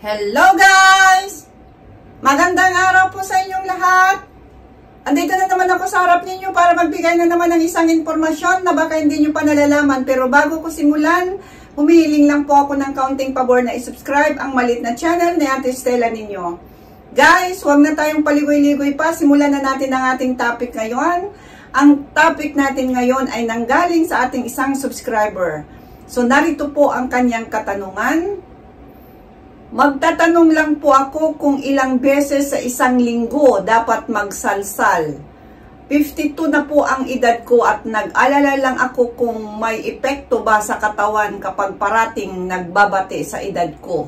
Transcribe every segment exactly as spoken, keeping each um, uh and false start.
Hello guys! Magandang araw po sa inyong lahat. Andito na naman ako sa harap ninyo para magbigay na naman ng isang impormasyon na baka hindi nyo pa nalalaman. Pero bago ko simulan, humihiling lang po ako ng kaunting pabor na isubscribe ang maliit na channel ni Ate Stella ninyo. Guys, huwag na tayong paligoy-ligoy pa. Simulan na natin ang ating topic ngayon. Ang topic natin ngayon ay nanggaling sa ating isang subscriber. So narito po ang kanyang katanungan. Magtatanong lang po ako kung ilang beses sa isang linggo dapat magsalsal. fifty-two na po ang edad ko at nag-alala lang ako kung may epekto ba sa katawan kapag parating nagbabate sa edad ko.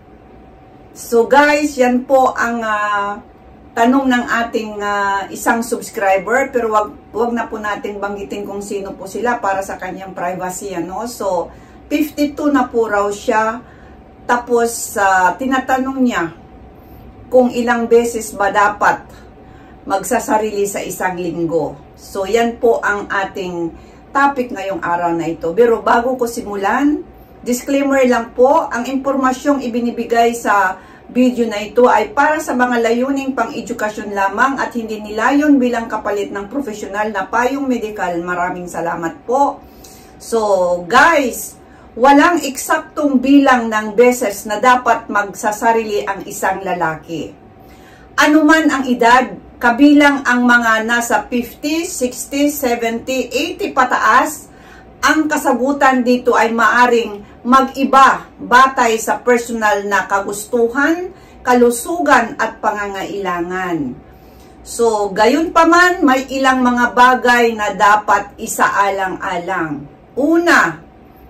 So guys, yan po ang uh, tanong ng ating uh, isang subscriber, pero wag, wag na po natin banggitin kung sino po sila para sa kanyang privacy. Ano? So fifty-two na po raw siya. Tapos, uh, tinatanong niya kung ilang beses ba dapat magsasarili sa isang linggo. So, yan po ang ating topic ngayong araw na ito. Pero bago ko simulan, disclaimer lang po, ang impormasyong ibinibigay sa video na ito ay para sa mga layuning pang-edukasyon lamang at hindi nilayon bilang kapalit ng profesional na payong medikal. Maraming salamat po. So, guys, walang eksaktong bilang ng beses na dapat magsasarili ang isang lalaki. Anuman ang edad, kabilang ang mga nasa fifty, sixty, seventy, eighty pataas, ang kasagutan dito ay maaring mag-iba batay sa personal na kagustuhan, kalusugan at pangangailangan. So, gayon pa man, may ilang mga bagay na dapat isaalang-alang. Una,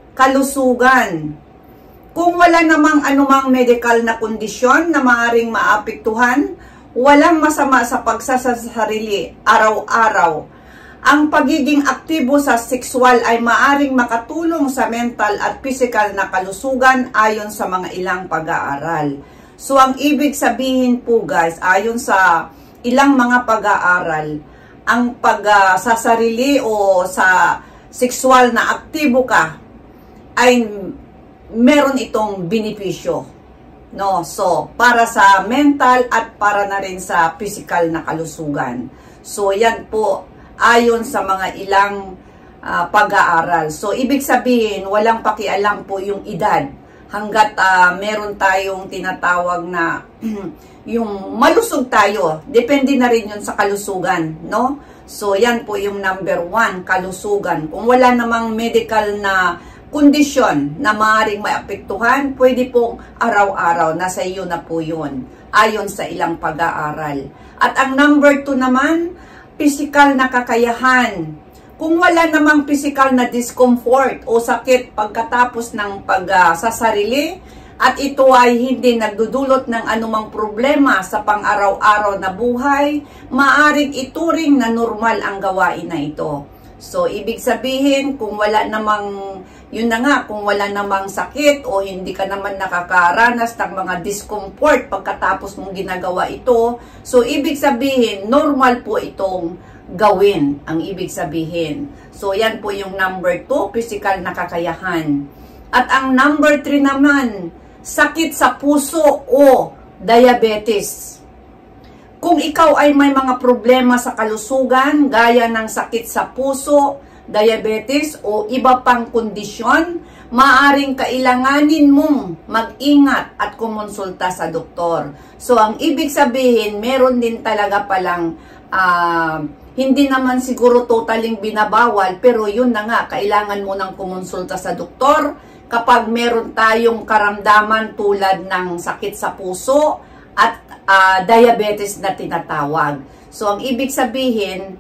kalusugan. Kung wala namang anumang medical na kondisyon na maaring maapektuhan, walang masama sa pagsasarili araw-araw. Ang pagiging aktibo sa sexual ay maaring makatulong sa mental at physical na kalusugan ayon sa mga ilang pag-aaral. So ang ibig sabihin po guys, ayon sa ilang mga pag-aaral, ang pagsasarili o sa sexual na aktibo ka ay meron itong benepisyo, no? So, para sa mental at para na rin sa physical na kalusugan. So, yan po ayon sa mga ilang uh, pag-aaral. So, ibig sabihin, walang pakialam po yung edad hanggat uh, meron tayong tinatawag na yung malusog tayo. Depende na rin yun sa kalusugan, no? So, yan po yung number one, kalusugan. Kung wala namang medical na kondisyon na maaaring maapektuhan, pwede pong araw-araw, nasa iyo na po yun, ayon sa ilang pag-aaral. At ang number two naman, physical na kakayahan. Kung wala namang physical na discomfort o sakit pagkatapos ng pagsasarili, at ito ay hindi nagdudulot ng anumang problema sa pang-araw-araw na buhay, maaaring ituring na normal ang gawain na ito. So, ibig sabihin, kung wala namang, yun na nga, kung wala namang sakit o hindi ka naman nakakaranas ng mga discomfort pagkatapos mong ginagawa ito, so, ibig sabihin, normal po itong gawin, ang ibig sabihin. So, yan po yung number two, physical na kakayahan. At ang number three naman, sakit sa puso o diabetes. Kung ikaw ay may mga problema sa kalusugan, gaya ng sakit sa puso, diabetes o iba pang kondisyon, maaaring kailanganin mong mag-ingat at kumonsulta sa doktor. So, ang ibig sabihin, meron din talaga palang, uh, hindi naman siguro totaling binabawal, pero yun na nga, kailangan mo nang kumonsulta sa doktor kapag meron tayong karamdaman tulad ng sakit sa puso at uh, diabetes na tinatawag. So, ang ibig sabihin,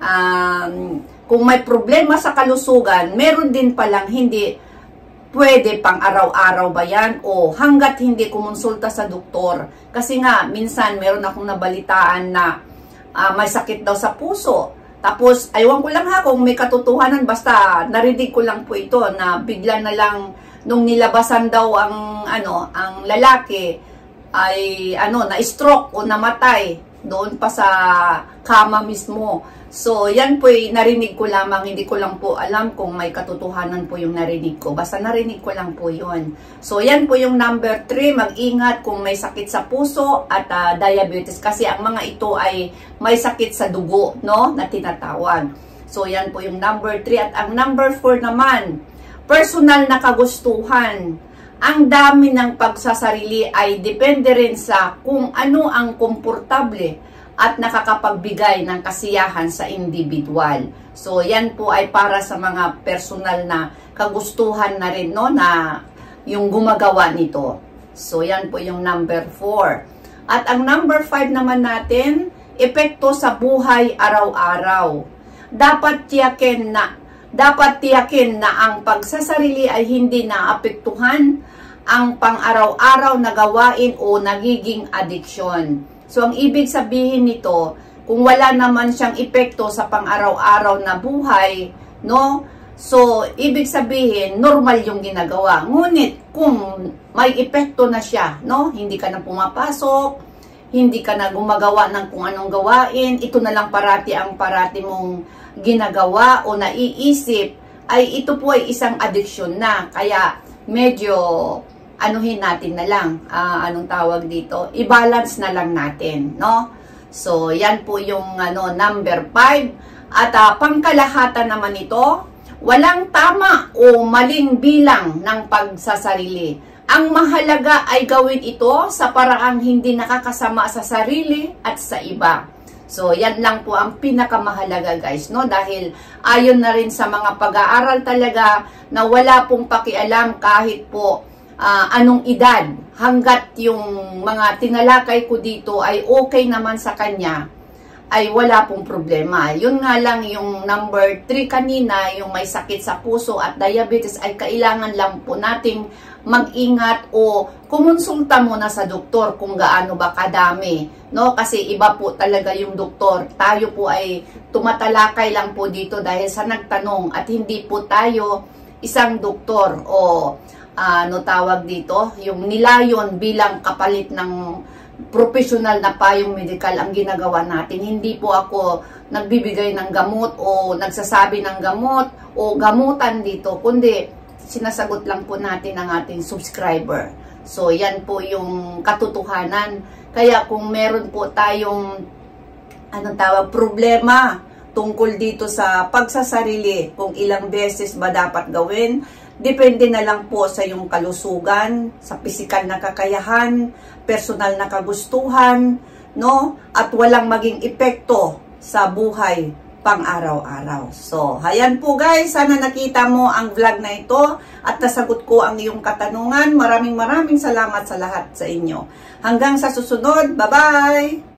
um, kung may problema sa kalusugan, meron din palang hindi pwede pang araw-araw ba yan o hanggat hindi kumonsulta sa doktor. Kasi nga, minsan meron akong nabalitaan na uh, may sakit daw sa puso. Tapos, aywan ko lang ha kung may katotohanan, basta narinig ko lang po ito na bigla na lang nung nilabasan daw ang, ano, ang lalaki, ay ano na-stroke o namatay doon pa sa kama mismo. So, yan po narinig ko lamang, hindi ko lang po alam kung may katotohanan po yung narinig ko. Basta narinig ko lang po yun. So, yan po yung number three, mag-ingat kung may sakit sa puso at uh, diabetes. Kasi ang mga ito ay may sakit sa dugo, no, na tinatawag. So, yan po yung number three. At ang number four naman, personal na kagustuhan. Ang dami ng pagsasarili ay depende rin sa kung ano ang komportable at nakakapagbigay ng kasiyahan sa individual. So, yan po ay para sa mga personal na kagustuhan na rin, no, na yung gumagawa nito. So, yan po yung number four. At ang number five naman natin, epekto sa buhay araw-araw. Dapat tiyakin na, dapat tiyakin na ang pagsasarili ay hindi naapektuhan ang pang-araw-araw na gawain o nagiging addiction. So, ang ibig sabihin nito, kung wala naman siyang epekto sa pang-araw-araw na buhay, no? So, ibig sabihin, normal yung ginagawa. Ngunit, kung may epekto na siya, no? Hindi ka na pumapasok, hindi ka na gumagawa ng kung anong gawain, ito na lang parati ang parati mong ginagawa o naiisip, ay ito po ay isang addiction na. Kaya, medyo anuhin natin na lang, uh, anong tawag dito, i-balance na lang natin, no? So, yan po yung ano, number five. At uh, pangkalahatan naman ito, walang tama o maling bilang ng pagsasarili. Ang mahalaga ay gawin ito sa paraang hindi nakakasama sa sarili at sa iba. So, yan lang po ang pinakamahalaga, guys, no? Dahil ayon na rin sa mga pag-aaral talaga na wala pong pakialam kahit po Uh, anong edad, hanggat yung mga tinalakay ko dito ay okay naman sa kanya, ay wala pong problema. Yun nga lang yung number three kanina, yung may sakit sa puso at diabetes, ay kailangan lang po nating mag-ingat o kumonsulta muna sa doktor kung gaano ba kadami, no? Kasi iba po talaga yung doktor. Tayo po ay tumatalakay lang po dito dahil sa nagtanong at hindi po tayo isang doktor o Uh, ano tawag dito, yung nilayon bilang kapalit ng professional na payong medical ang ginagawa natin. Hindi po ako nagbibigay ng gamot o nagsasabi ng gamot o gamutan dito, kundi sinasagot lang po natin ang ating subscriber. So, yan po yung katotohanan. Kaya kung meron po tayong anong tawag, problema tungkol dito sa pagsasarili, kung ilang beses ba dapat gawin, depende na lang po sa iyong kalusugan, sa pisikal na kakayahan, personal na kagustuhan, no? At walang maging epekto sa buhay pang-araw-araw. So, ayan po guys, sana nakita mo ang vlog na ito at nasagot ko ang iyong katanungan. Maraming maraming salamat sa lahat sa inyo. Hanggang sa susunod, bye-bye!